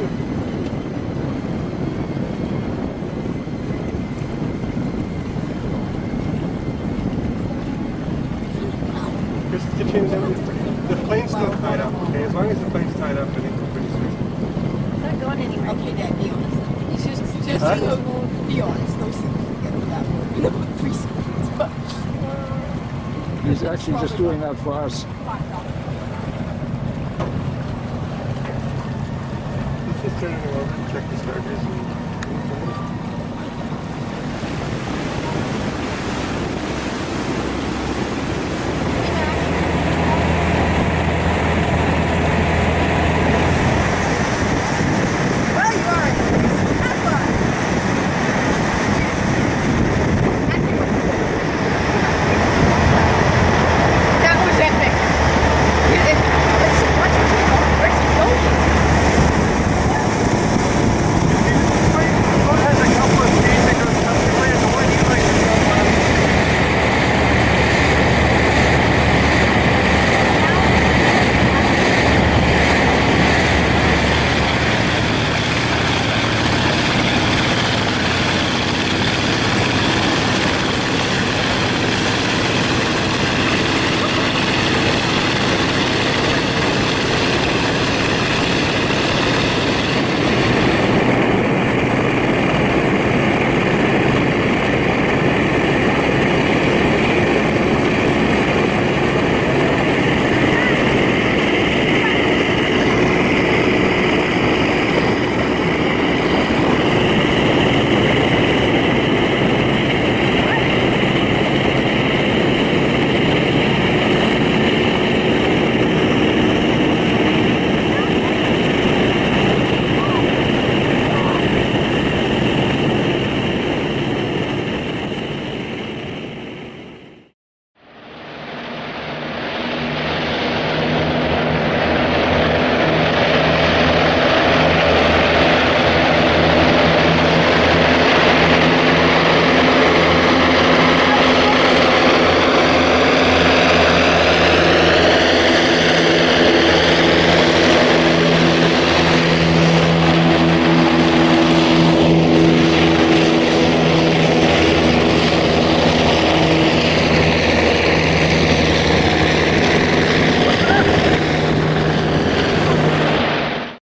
The plane's still tied up, okay? As long as the plane's tied up, I think we're pretty safe. It's not going anywhere. Okay, Dad, be honest. He's just Be honest. Those things get that word in about 3 seconds. But He's actually just doing that for us. Let's just turn it over and check the starters.